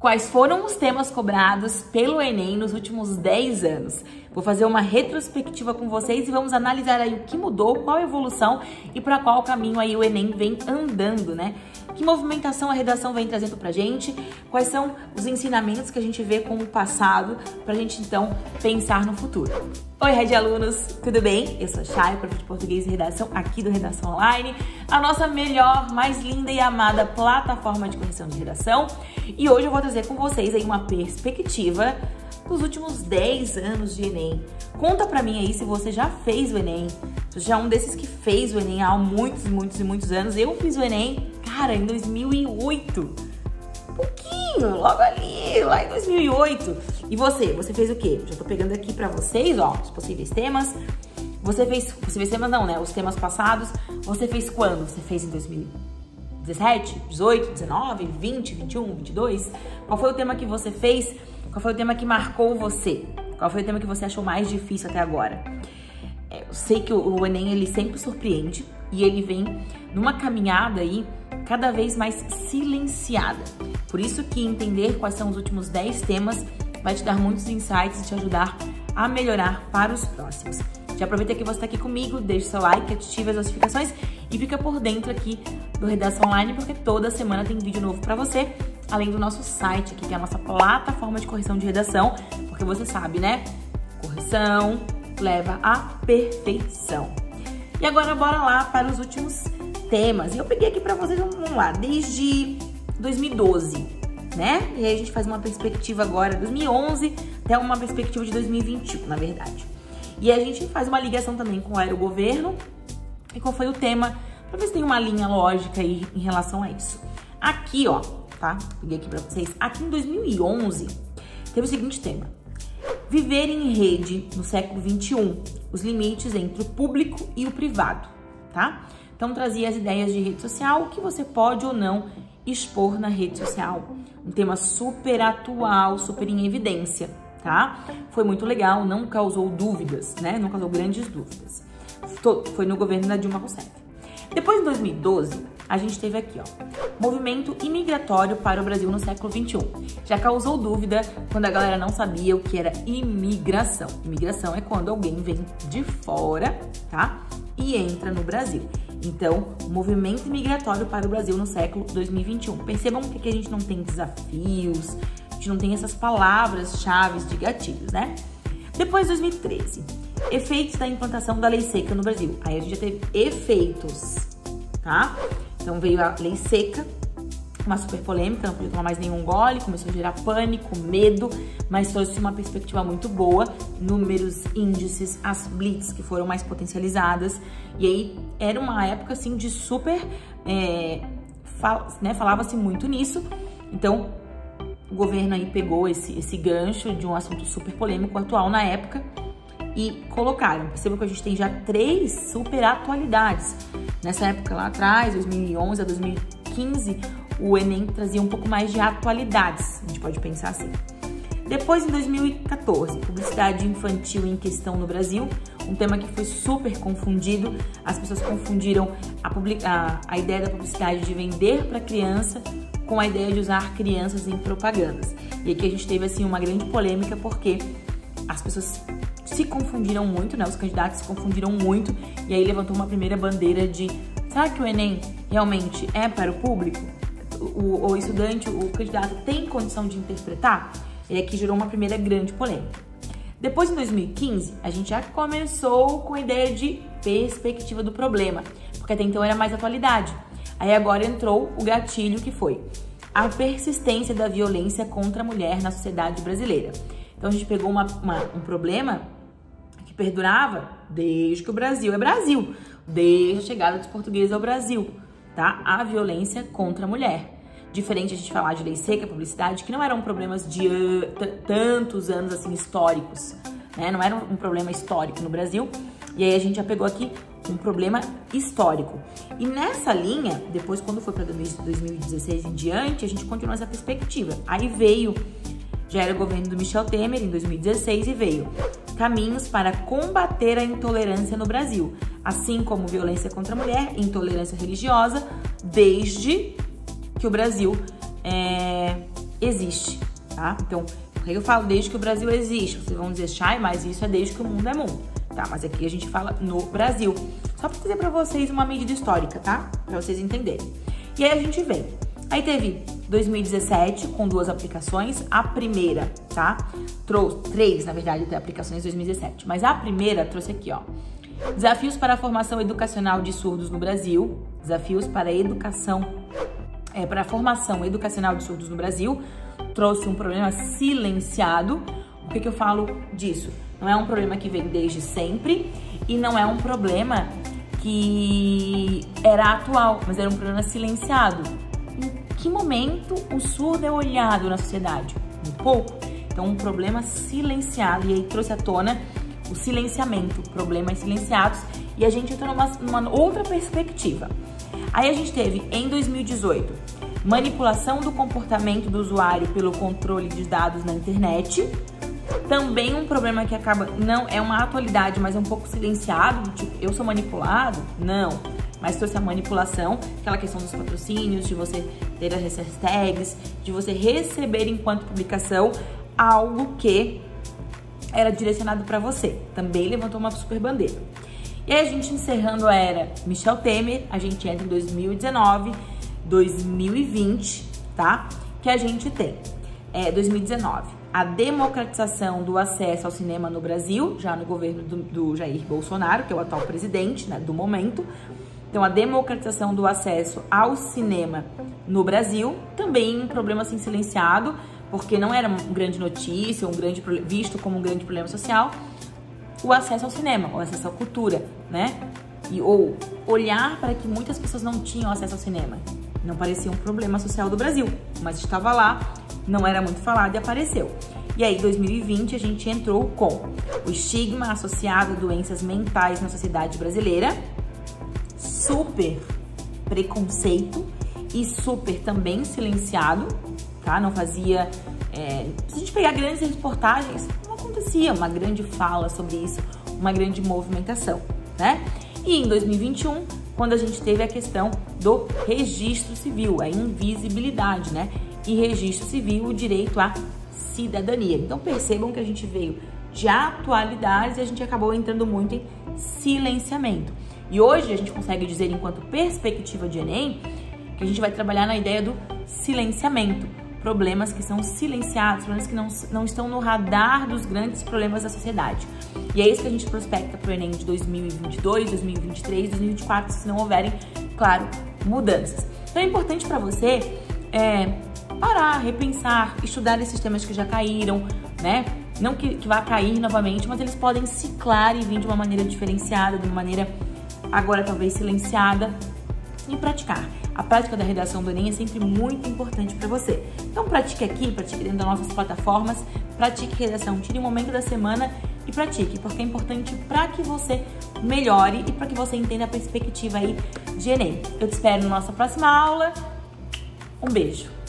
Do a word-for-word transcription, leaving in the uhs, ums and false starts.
Quais foram os temas cobrados pelo Enem nos últimos dez anos? Vou fazer uma retrospectiva com vocês e vamos analisar aí o que mudou, qual a evolução e para qual caminho aí o Enem vem andando, né? Que movimentação a redação vem trazendo pra gente, quais são os ensinamentos que a gente vê com o passado pra gente então pensar no futuro. Oi, Red Alunos, tudo bem? Eu sou a Chay, professora de português e redação aqui do Redação Online, a nossa melhor, mais linda e amada plataforma de correção de redação. E hoje eu vou trazer com vocês aí uma perspectiva dos últimos dez anos de Enem. Conta pra mim aí se você já fez o Enem, se você já é um desses que fez o Enem há muitos, muitos e muitos anos. Eu fiz o Enem, cara, em dois mil e oito. Um pouquinho, logo ali, lá em dois mil e oito. E você? Você fez o quê? Já tô pegando aqui pra vocês, ó, os possíveis temas. Você fez, possíveis temas não, né? Os temas passados. Você fez quando? Você fez em dois mil e dezessete, dezoito, dezenove, vinte, vinte e um, vinte e dois? Qual foi o tema que você fez? Qual foi o tema que marcou você? Qual foi o tema que você achou mais difícil até agora? É, eu sei que o, o Enem, ele sempre surpreende e ele vem numa caminhada aí cada vez mais silenciada. Por isso que entender quais são os últimos dez temas vai te dar muitos insights e te ajudar a melhorar para os próximos. Já aproveita que você está aqui comigo, deixa seu like, ative as notificações e fica por dentro aqui do Redação Online, porque toda semana tem vídeo novo para você, além do nosso site aqui, que é a nossa plataforma de correção de redação, porque você sabe, né? Correção leva à perfeição. E agora bora lá para os últimos temas. E eu peguei aqui para vocês, vamos lá, desde dois mil e doze, né? E aí a gente faz uma perspectiva agora, dois mil e onze, até uma perspectiva de dois mil e vinte e um, na verdade. E a gente faz uma ligação também com o aerogoverno e qual foi o tema, para ver se tem uma linha lógica aí em relação a isso. Aqui, ó, tá? Peguei aqui pra vocês. Aqui em dois mil e onze, teve o seguinte tema. Viver em rede no século vinte e um. Os limites entre o público e o privado, tá? Então, trazia as ideias de rede social, o que você pode ou não expor na rede social. Um tema super atual, super em evidência, tá? Foi muito legal, não causou dúvidas, né? Não causou grandes dúvidas. Foi no governo da Dilma Rousseff. Depois, em dois mil e doze, a gente teve aqui, ó, movimento imigratório para o Brasil no século vinte e um. Já causou dúvida quando a galera não sabia o que era imigração. Imigração é quando alguém vem de fora, tá? E entra no Brasil. Então, movimento imigratório para o Brasil no século dois mil e vinte e um. Percebam que aqui a gente não tem desafios, a gente não tem essas palavras-chave de gatilhos, né? Depois, dois mil e treze, efeitos da implantação da lei seca no Brasil. Aí a gente já teve efeitos, tá? Então veio a lei seca, uma super polêmica, não podia tomar mais nenhum gole, começou a gerar pânico, medo, mas trouxe uma perspectiva muito boa, números, índices, as blitz que foram mais potencializadas, e aí era uma época assim de super, é, fal, né, falava-se muito nisso, então o governo aí pegou esse, esse gancho de um assunto super polêmico atual na época e colocaram. Percebam que a gente tem já três super atualidades. Nessa época lá atrás, dois mil e onze a dois mil e quinze, o Enem trazia um pouco mais de atualidades, a gente pode pensar assim. Depois, em dois mil e quatorze, publicidade infantil em questão no Brasil, um tema que foi super confundido. As pessoas confundiram a, public... a, a ideia da publicidade de vender para criança com a ideia de usar crianças em propagandas. E aqui a gente teve assim uma grande polêmica porque as pessoas se confundiram muito, né? Os candidatos se confundiram muito e aí levantou uma primeira bandeira de será que o Enem realmente é para o público? O, o estudante, o candidato tem condição de interpretar? E aqui gerou uma primeira grande polêmica. Depois, em dois mil e quinze, a gente já começou com a ideia de perspectiva do problema, porque até então era mais atualidade. Aí agora entrou o gatilho que foi a persistência da violência contra a mulher na sociedade brasileira. Então a gente pegou uma, uma, um problema que perdurava desde que o Brasil é Brasil, desde a chegada dos portugueses ao Brasil, tá? A violência contra a mulher. Diferente a gente falar de lei seca, publicidade, que não eram problemas de uh, tantos anos assim históricos, né? Não era um problema histórico no Brasil. E aí a gente já pegou aqui um problema histórico. E nessa linha, depois quando foi para dois mil e dezesseis em diante, a gente continuou essa perspectiva. Aí veio, já era o governo do Michel Temer em dois mil e dezesseis e veio caminhos para combater a intolerância no Brasil, assim como violência contra a mulher, intolerância religiosa, desde que o Brasil é, existe, tá? Então, por que eu falo desde que o Brasil existe? Vocês vão dizer, Chay, mas isso é desde que o mundo é mundo, tá? Mas aqui a gente fala no Brasil. Só pra trazer pra vocês uma medida histórica, tá? Pra vocês entenderem. E aí a gente vem. Aí teve dois mil e dezessete, com duas aplicações. A primeira, tá? Trouxe, três, na verdade, até aplicações em dois mil e dezessete. Mas a primeira trouxe aqui, ó. Desafios para a formação educacional de surdos no Brasil. Desafios para a educação, é, para a formação educacional de surdos no Brasil. Trouxe um problema silenciado. O que que eu falo disso? Não é um problema que vem desde sempre e não é um problema que era atual, mas era um problema silenciado. Em que momento o surdo é olhado na sociedade? Muito pouco. Então, um problema silenciado, e aí trouxe à tona o silenciamento, problemas silenciados, e a gente entrou numa, numa outra perspectiva. Aí a gente teve, em dois mil e dezoito, manipulação do comportamento do usuário pelo controle de dados na internet. Também um problema que acaba, não é uma atualidade, mas é um pouco silenciado, tipo, eu sou manipulado? Não. Mas trouxe a manipulação, aquela questão dos patrocínios, de você ter as hashtags, de você receber enquanto publicação algo que era direcionado para você. Também levantou uma super bandeira. E aí a gente encerrando a era Michel Temer, a gente entra em dois mil e dezenove, dois mil e vinte, tá? Que a gente tem, é, dois mil e dezenove, a democratização do acesso ao cinema no Brasil, já no governo do, do Jair Bolsonaro, que é o atual presidente, né, do momento. Então, a democratização do acesso ao cinema no Brasil, também um problema assim silenciado, porque não era uma grande notícia, um grande, visto como um grande problema social, o acesso ao cinema, o acesso à cultura, né? E, ou olhar para que muitas pessoas não tinham acesso ao cinema. Não parecia um problema social do Brasil, mas estava lá, não era muito falado e apareceu. E aí, em dois mil e vinte, a gente entrou com o estigma associado a doenças mentais na sociedade brasileira, super preconceito e super também silenciado, tá? Não fazia... É, se a gente pegar grandes reportagens, não acontecia uma grande fala sobre isso, uma grande movimentação, né? E em dois mil e vinte e um, quando a gente teve a questão do registro civil, a invisibilidade, né? E registro civil, o direito à cidadania. Então percebam que a gente veio de atualidades e a gente acabou entrando muito em silenciamento. E hoje a gente consegue dizer, enquanto perspectiva de Enem, que a gente vai trabalhar na ideia do silenciamento. Problemas que são silenciados, problemas que não, não estão no radar dos grandes problemas da sociedade. E é isso que a gente prospecta para o Enem de dois mil e vinte e dois, dois mil e vinte e três, dois mil e vinte e quatro, se não houverem, claro, mudanças. Então é importante para você é, parar, repensar, estudar esses temas que já caíram, né? Não que, que vá cair novamente, mas eles podem ciclar e vir de uma maneira diferenciada, de uma maneira agora talvez silenciada, e praticar. A prática da redação do Enem é sempre muito importante para você. Então pratique aqui, pratique dentro das nossas plataformas, pratique redação, tire um momento da semana e pratique, porque é importante para que você melhore e para que você entenda a perspectiva aí de Enem. Eu te espero na nossa próxima aula. Um beijo!